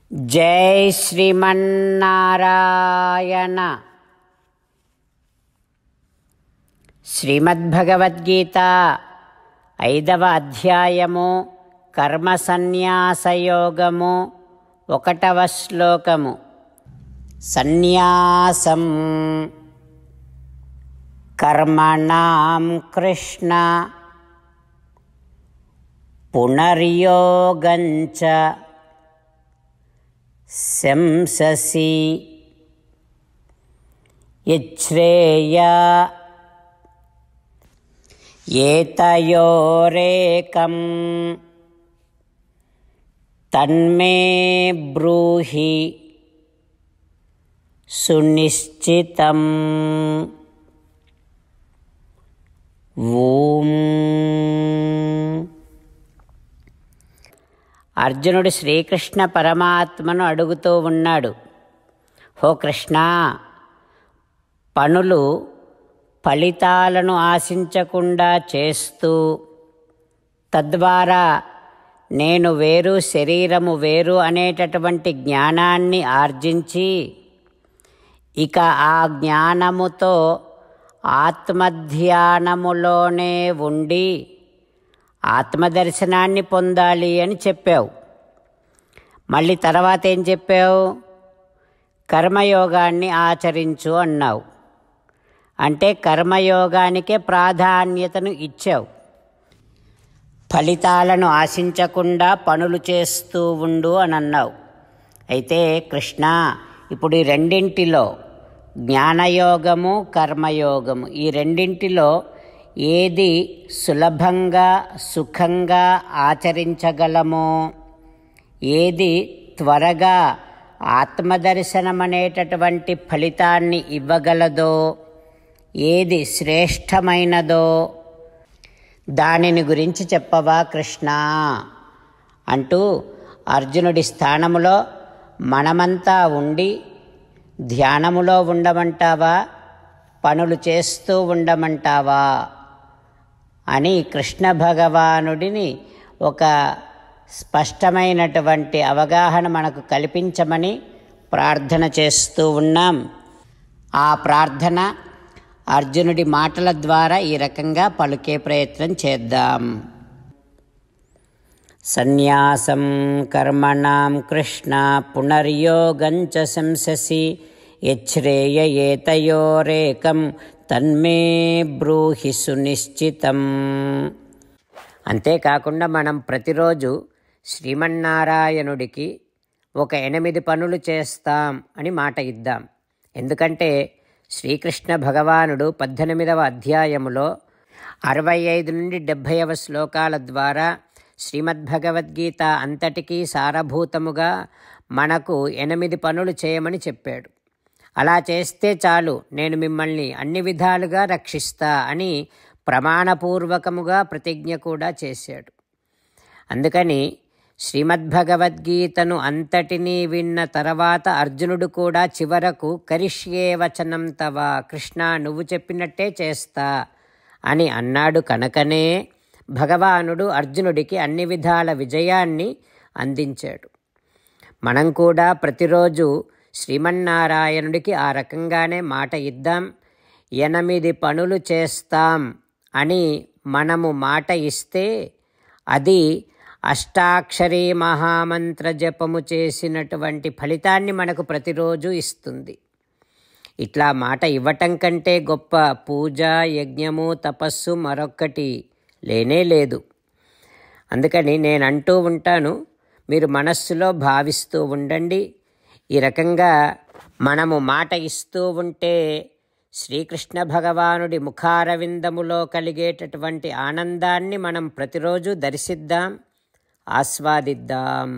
జై శ్రీమన్నారాయణ. శ్రీమద్భగవద్గీత 5వ అధ్యాయము కర్మ సన్యాసయోగము 1వ శ్లోకము. సన్యాసం కర్మణాం కృష్ణ పునర్యోగంచ శంససి యచ్ఛ్రేయ ఏతయోరేకం తన్మే బ్రూహి సునిశ్చితం. ఓం. అర్జునుడు శ్రీకృష్ణ పరమాత్మను అడుగుతూ ఉన్నాడు, హో కృష్ణ, పనులు ఫలితాలను ఆశించకుండా చేస్తూ తద్వారా నేను వేరు శరీరము వేరు అనేటటువంటి జ్ఞానాన్ని ఆర్జించి ఇక ఆ జ్ఞానముతో ఆత్మధ్యానములోనే ఉండి ఆత్మదర్శనాన్ని పొందాలి అని చెప్పావు. మళ్ళీ తర్వాత ఏం చెప్పావు? కర్మయోగాన్ని ఆచరించు అన్నావు. అంటే కర్మయోగానికే ప్రాధాన్యతను ఇచ్చావు. ఫలితాలను ఆశించకుండా పనులు చేస్తూ ఉండు అని అన్నావు. అయితే కృష్ణ, ఇప్పుడు ఈ రెండింటిలో జ్ఞానయోగము కర్మయోగము ఈ రెండింటిలో ఏది సులభంగా సుఖంగా ఆచరించగలమో, ఏది త్వరగా ఆత్మదర్శనం అనేటటువంటి ఫలితాన్ని ఇవ్వగలదో, ఏది శ్రేష్టమైనదో దానిని గురించి చెప్పవా కృష్ణ అంటూ అర్జునుడి స్థానములో మనమంతా ఉండి ధ్యానములో ఉండమంటావా, పనులు చేస్తూ ఉండమంటావా అని కృష్ణ భగవానుడిని ఒక స్పష్టమైనటువంటి అవగాహన మనకు కల్పించమని ప్రార్థన చేస్తూ ఉన్నాం. ఆ ప్రార్థన అర్జునుడి మాటల ద్వారా ఈ రకంగా పలుకే ప్రయత్నం చేద్దాం. సన్యాసం కర్మణాం కృష్ణ పునర్యోగంచ శంససి యచ్ఛ్రేయ ఏతయోరేకం తన్మే బ్రూహి సునిశ్చితం. అంతేకాకుండా మనం ప్రతిరోజు శ్రీమన్నారాయణుడికి ఒక 8 పనులు చేస్తాం అని మాట ఇద్దాం. ఎందుకంటే శ్రీకృష్ణ భగవానుడు 18వ అధ్యాయములో 65 నుండి 70వ శ్లోకాల ద్వారా శ్రీమద్భగవద్గీత అంతటికీ సారభూతముగా మనకు 8 పనులు చేయమని చెప్పాడు. అలా చేస్తే చాలు, నేను మిమ్మల్ని అన్ని విధాలుగా రక్షిస్తా అని ప్రమాణపూర్వకముగా ప్రతిజ్ఞ కూడా చేశాడు. అందుకని శ్రీమద్భగవద్గీతను అంతటినీ విన్న తర్వాత అర్జునుడు కూడా చివరకు కరిష్యే వచనం తవ, కృష్ణ నువ్వు చెప్పినట్టే చేస్తా అని అన్నాడు. కనుకనే భగవానుడు అర్జునుడికి అన్ని విధాల విజయాన్ని అందించాడు. మనం కూడా ప్రతిరోజు శ్రీమన్నారాయణుడికి ఆ రకంగానే మాట ఇద్దాం. 8 పనులు చేస్తాం అని మనము మాట ఇస్తే అది అష్టాక్షరీ మహామంత్ర జపము చేసినటువంటి ఫలితాన్ని మనకు ప్రతిరోజు ఇస్తుంది. ఇట్లా మాట ఇవ్వటం కంటే గొప్ప పూజ, యజ్ఞము, తపస్సు మరొక్కటి లేనే లేదు. అందుకని నేను అంటూ ఉంటాను, మీరు మనస్సులో భావిస్తూ ఉండండి. ఈ రకంగా మనము మాట ఇస్తూ ఉంటే శ్రీకృష్ణ భగవానుడి ముఖారవిందములో కలిగేటటువంటి ఆనందాన్ని మనం ప్రతిరోజు దర్శిద్దాం, ఆస్వాదిద్దాం.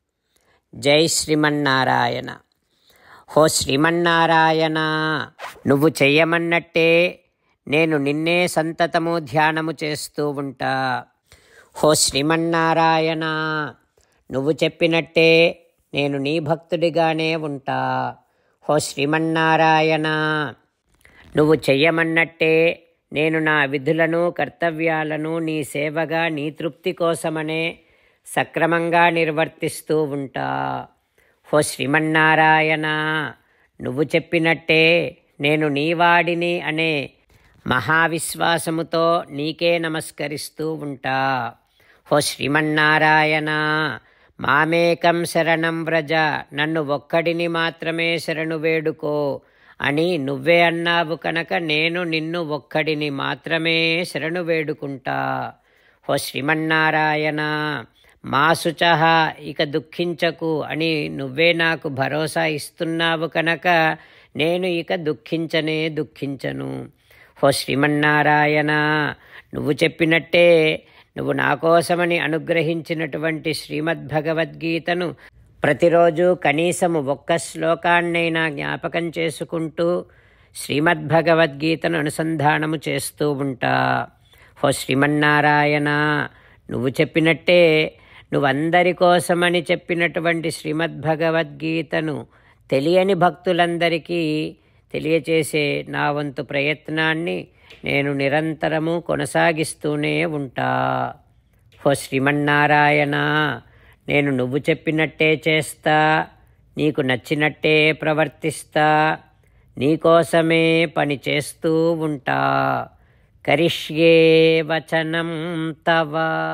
జై శ్రీమన్నారాయణ. హో శ్రీమన్నారాయణ, నువ్వు చెయ్యమన్నట్టే నేను నిన్నే సంతతము ధ్యానము చేస్తూ ఉంటా. హో శ్రీమన్నారాయణ, నువ్వు చెప్పినట్టే నేను నీ భక్తుడిగానే ఉంటా. హో శ్రీమన్నారాయణ, నువ్వు చెయ్యమన్నట్టే నేను నా విధులను కర్తవ్యాలను నీ సేవగా నీ తృప్తి కోసమనే సక్రమంగా నిర్వర్తిస్తూ ఉంటా. ఓ శ్రీమన్నారాయణ, నువ్వు చెప్పినట్టే నేను నీవాడిని అనే మహావిశ్వాసముతో నీకే నమస్కరిస్తూ ఉంటా. ఓ శ్రీమన్నారాయణ, మామేకం శరణం వ్రజ, నన్ను ఒక్కడిని మాత్రమే శరణు వేడుకో అని నువ్వే అన్నావు కనుక నేను నిన్ను ఒక్కడిని మాత్రమే శరణు వేడుకుంటా. ఓ శ్రీమన్నారాయణ, మా శుచః, ఇక దుఃఖించకు అని నువ్వే నాకు భరోసా ఇస్తున్నావు కనుక నేను ఇక దుఃఖించను. ఓ శ్రీమన్నారాయణ, నువ్వు చెప్పినట్టే నువ్వు నా కోసమని అనుగ్రహించినటువంటి శ్రీమద్భగవద్గీతను ప్రతిరోజు కనీసము ఒక్క శ్లోకాన్నైనా జ్ఞాపకం చేసుకుంటూ శ్రీమద్భగవద్గీతను అనుసంధానము చేస్తూ ఉంటా. ఓ శ్రీమన్నారాయణ, నువ్వు చెప్పినట్టే నువ్వందరి కోసమని చెప్పినటువంటి శ్రీమద్భగవద్గీతను తెలియని భక్తులందరికీ తెలియచేసే నా వంతు ప్రయత్నాన్ని నేను నిరంతరము కొనసాగిస్తూనే ఉంటా. ఓ శ్రీమన్నారాయణ, నేను నువ్వు చెప్పినట్టే చేస్తా, నీకు నచ్చినట్టే ప్రవర్తిస్తా, నీకోసమే పని చేస్తూ ఉంటా. కరిష్యే వచనం తవ.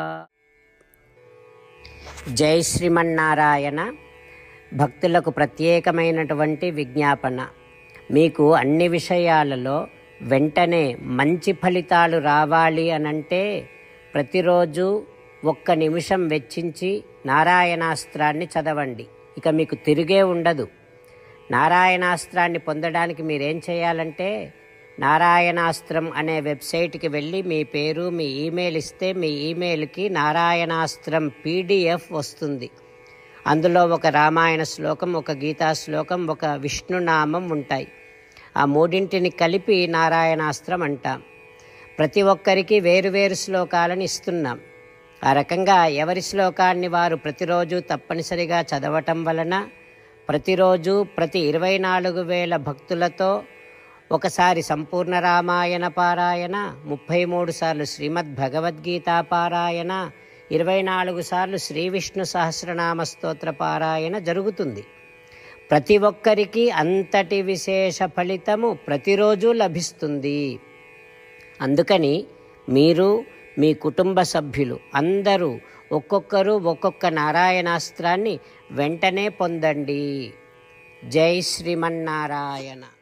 జై శ్రీమన్నారాయణ. భక్తులకు ప్రత్యేకమైనటువంటి విజ్ఞాపన. మీకు అన్ని విషయాలలో వెంటనే మంచి ఫలితాలు రావాలి అనంటే ప్రతిరోజు 1 నిమిషం వెచ్చించి నారాయణాస్త్రాన్ని చదవండి. ఇక మీకు తిరిగే ఉండదు. నారాయణాస్త్రాన్ని పొందడానికి మీరేం చేయాలంటే నారాయణాస్త్రం అనే వెబ్సైట్కి వెళ్ళి మీ పేరు, మీ ఈమెయిల్ ఇస్తే మీ ఈమెయిల్కి నారాయణాస్త్రం PDF వస్తుంది. అందులో ఒక రామాయణ శ్లోకం, ఒక గీతా శ్లోకం, ఒక విష్ణునామం ఉంటాయి. ఆ మూడింటిని కలిపి నారాయణాస్త్రం అంటాం. ప్రతి ఒక్కరికి వేరువేరు శ్లోకాలను ఇస్తున్నాం. ఆ రకంగా ఎవరి శ్లోకాన్ని వారు ప్రతిరోజు తప్పనిసరిగా చదవటం వలన ప్రతిరోజు ప్రతి 24,000 భక్తులతో ఒకసారి సంపూర్ణ రామాయణ పారాయణ, 33 సార్లు శ్రీమద్భగవద్గీత పారాయణ, 24 సార్లు శ్రీ విష్ణు సహస్రనామ స్తోత్ర పారాయణ జరుగుతుంది. ప్రతి ఒక్కరికి అంతటి విశేష ఫలితము ప్రతిరోజు లభిస్తుంది. అందుకని మీరు, మీ కుటుంబ సభ్యులు అందరూ ఒక్కొక్కరు ఒక్కొక్క నారాయణాస్త్రాన్ని వెంటనే పొందండి. జై శ్రీమన్నారాయణ.